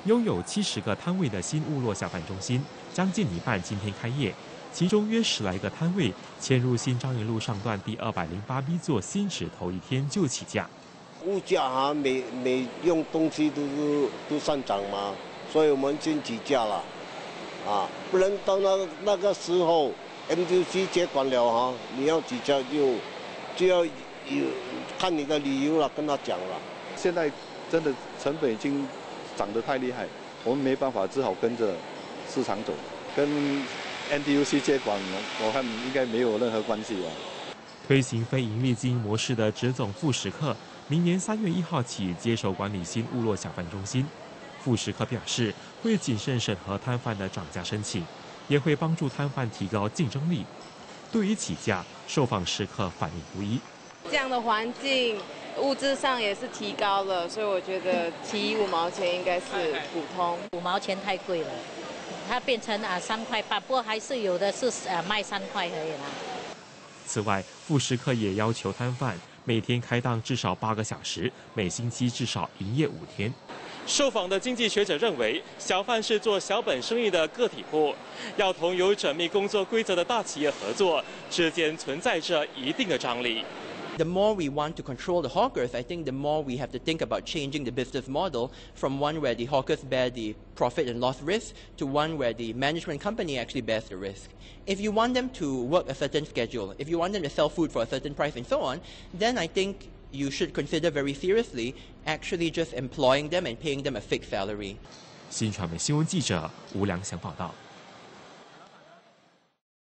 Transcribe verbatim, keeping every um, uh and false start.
拥有七十个摊位的新物落小贩中心，将近一半今天开业，其中约十来个摊位迁入新张营路上段第二百零八 B 座新址头一天就起价。 物价啊，每每样东西都是都上涨嘛，所以我们先起价了，啊，不然到那那个时候 M T C 接管了哈，你要起价就就要有看你的理由了，跟他讲了。 现在真的成本已经涨得太厉害，我们没办法，只好跟着市场走。跟 N T U C 接管，我看应该没有任何关系吧。 推行非营利经营模式的职总傅时克，明年三月一号起接手管理新物落小贩中心。傅时克表示，会谨慎审核摊贩的涨价申请，也会帮助摊贩提高竞争力。对于起价，受访食客反应不一。 这样的环境，物资上也是提高了，所以我觉得提五毛钱应该是普通。 五毛钱太贵了，它变成啊三块八，不过还是有的是呃卖三块而已啦。 此外，傅时克也要求摊贩每天开档至少八个小时，每星期至少营业五天。受访的经济学者认为，小贩是做小本生意的个体户，要同有缜密工作规则的大企业合作，之间存在着一定的张力。 The more we want to control the hawkers, I think the more we have to think about changing the business model from one where the hawkers bear the profit and loss risk to one where the management company actually bears the risk. If you want them to work a certain schedule, if you want them to sell food for a certain price and so on, then I think you should consider very seriously actually just employing them and paying them a fixed salary. 新传媒新闻记者吴良祥报道。